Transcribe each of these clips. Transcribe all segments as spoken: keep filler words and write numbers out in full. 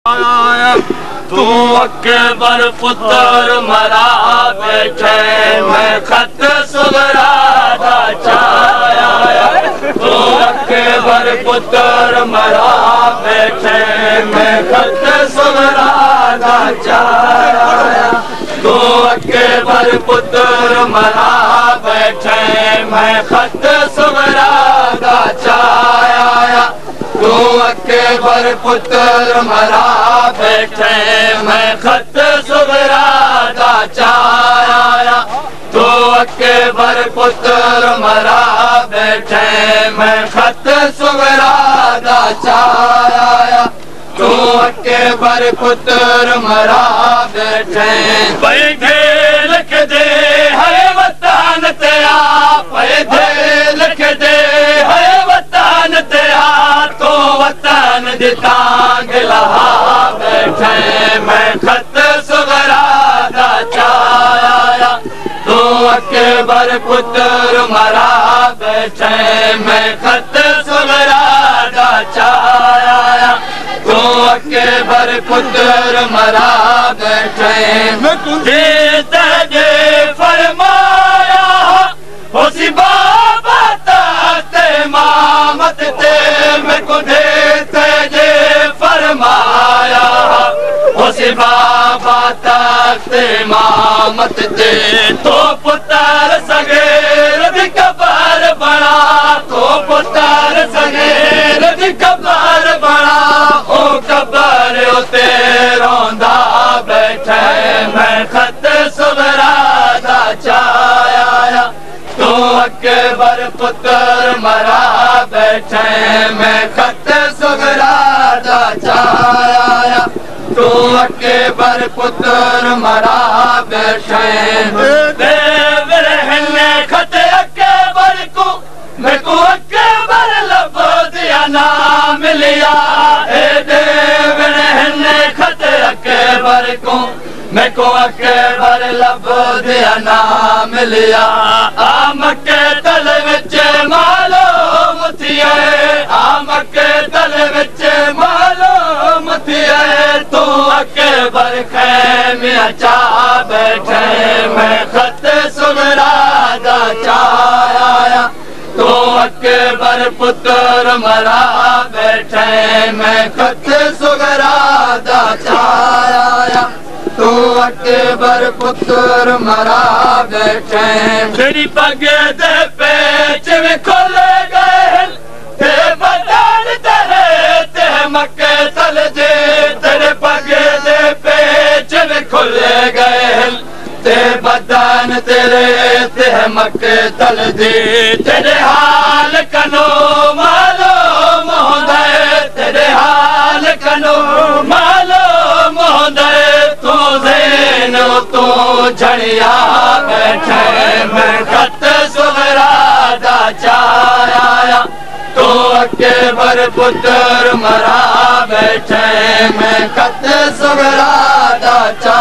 तू अकबर पुत्र मरा बैठे मैं खत सुगरा दा चाया। तू अकबर पुत्र मरा बैठे मैं खत सुगरा दा चाया। तू अकबर पुत्र मरा बैठे मैं खत सुगरा दा चाया। तू अकबर पुत्र मरा बैठे मैं खत सुगरा दा चाया। तू अकबर पुत्र मरा बैठे मैं खत सुगरा दा चाया। तू अकबर पुत्र मरा बैठे पैदे लिख दे है वतन ते आ। पैदे लिख दे है वतन ते आ। तो वतन दी टांग लहा बैठे मैं खत सुगरा दा चाया। तू अकबर पुत्र मरा बैठे मैं खत सुगरा दा चाया। तू अकबर पुत्र मरा बैठे मैं तुझे तेरे फरमाया। होसी बाबा ताते मामत ते मैं तुझे तेरे फरमाया। होसी बाबा ताते मामत ते तो पुत्र सगेर दी कबर बना। तो पुत्र सगेर दी कबर बना। ओ कबर उते रोंदा बैठे मैं खत सुगरा दा चाया। तू अकबर पुत्र मरा बैठे मैं खत सुगरा दा चाया। तू अकबर पुत्र मरा बैठे देव रहने खत अकबर को मैं को अकबर लब दिया ना मिलिया। ए देव रहने खत अकबर को मैं को अकबर लब दिया ना मिलिया। आम के तल विच मालूम थिए। आम के तल विच मालूम थिए। तू अकबर खैमिया चा बैठे मैं खत सुगरा दा चाया। तू अकबर पुत्र मरा बैठे मैं खत सुगरा दा चाया। तू अकबर पुत्र मरा बैठे तेरी पग दे पेच में खुल गए ते बदन तेरे ते मक्के तल जे। तेरे पग दे पेच में खुल गए ते बदन तेरे ते मक्के तल दे। तेरे हाल कनो मालूम होंदा है। तेरे हाल कनो मालूम होंदा है। तू ज़ैनो तू झड़िया बैठे मैं खत सुगरा दा चाया। तू अकबर पुत्र मरा बैठे मैं खत सुगरा दा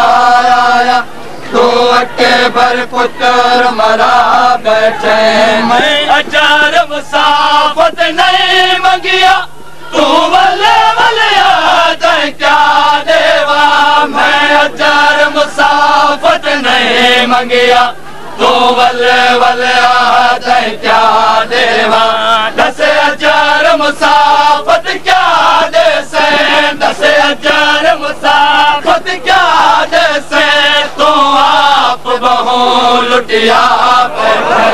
चाया। तू अकबर पुत्र मरा बैठे मैं अचार मुसाफत नहीं मंगिया। तू वले वले याद क्या देवा मैं अचार मुसाफत नहीं मंगिया। तू वले वले याद क्या देवा। दस हजार मुसाफत क्या दे से। दस हजार मुसाफत क्या दे से। तू आप बहु लुटिया बैठे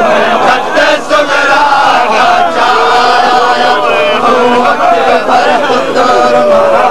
खत सुगरा दा चाया। तू अकबर पुत्र मरा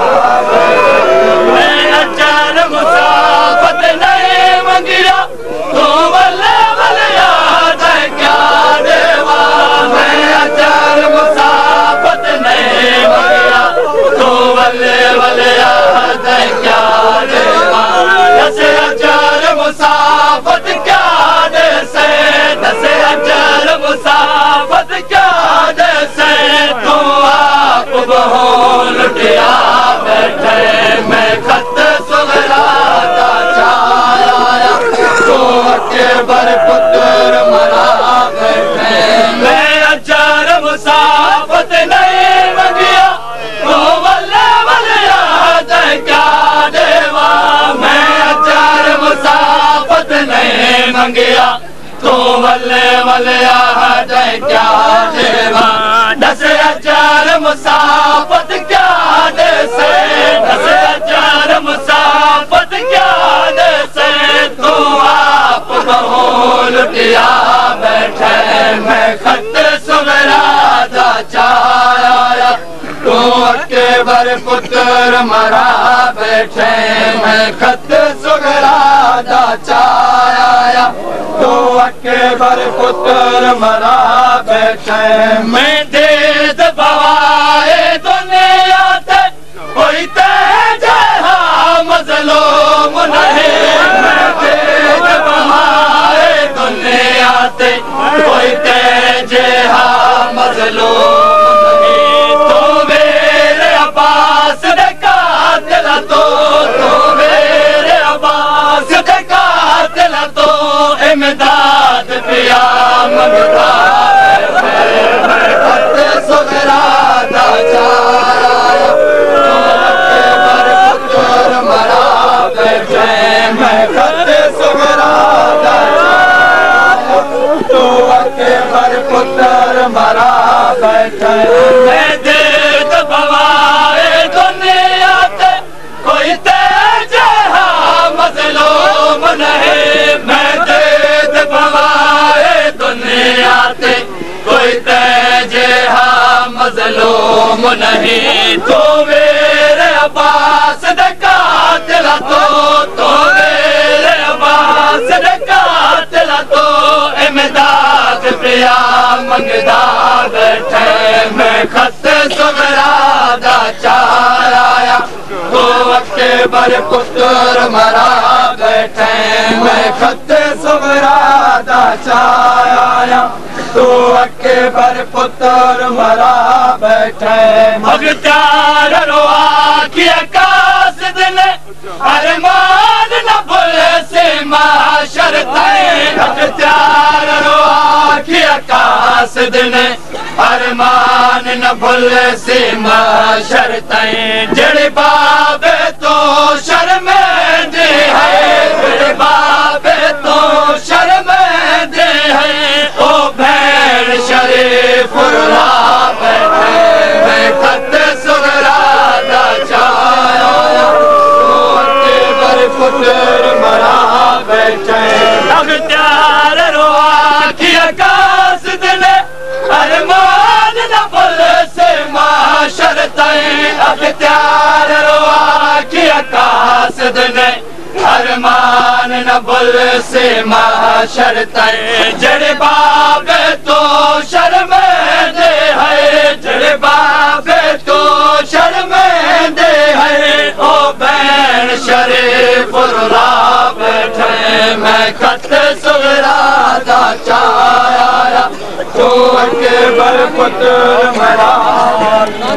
मैं अचार मुसाफत नहीं मंगिया। तू वले वले याद क्या देवा मैं अचार मुसाफत नहीं मंगिया। तू वले वले याद क्या देवा। दस हजार मुसाफत क्या दे से। दस हजार मुसाफत क्या दे से। तू आप बहु लुटिया बैठे मैं खत सुगरा दा चाया। तू अकबर पुत्र मरा बैठे मैं अचार मुसाफत नहीं मंगिया। तू वले वले याद मंगिया तू वले वले आ जाए क्या देवा दस हजार मुसाफत क्या दे से दस हजार मुसाफत क्या दे से तू आप बहु लुटिया बैठे मैं खत सुगरा दा चाया तू अकबर पुत्र मरा बैठे मैं खत सुगरा दा चाया तू अकबर पुत्र मरा बैठे मैं दे दबाए दुनिया ते कोई तेज मजलूम नहीं मैं दे दबाए दुनिया ते कोई तेज मजलूम नहीं तू मेरे अब्बास दे कातिल तो तू मेरे अब्बास दे कातिल तो इमदाद पिया मंगता मैं खत सुगरा दा चाया तू अकबर पुत्र मरा बैठे मैं खत सुगरा दा चाया तू अकबर पुत्र मरा बैठे मैं दे दबाए दुनिया ते कोई तेज मजलूम नहीं मैं दे दबाए दुनिया ते कोई तेज मजलूम नहीं तू मेरे अब्बास दे कातिल तो तू मेरे अब्बास दे कातिल तो इमदाद पिया मंगदा बैठे मैं खत सुगरा दा चाया तू अकबर पुत्र मरा बैठे मैं खत सुगरा दा चाया तू अकबर पुत्र मरा बैठे मगतार रोआ की आकाश दिन अरमान न भूल से माशर मगतार रोआ की आकाश दिन अरमान न भूल से माशर जड़े बाबे तो शर्मेंदे है जड़े बाबे तो शर्मेंदे है ओ भैन शरीफ रुला बैठे मैं खत सुगरा दा चाया तू अकबर पुत्र मरा बैठे अख्तियार रोआ की आकाश दिले अरमान न भूल से माशर अख्तियार रोआ की आकाश दिले अरमान न भूल से माशर जड़े बाबे तो शर्मेंदे है जड़े बाबे तो शर्मेंदे है ओ बैन शरीफ रुला बैठे मैं खत सुगरा दा चाया तू अकबर पुत्र मरा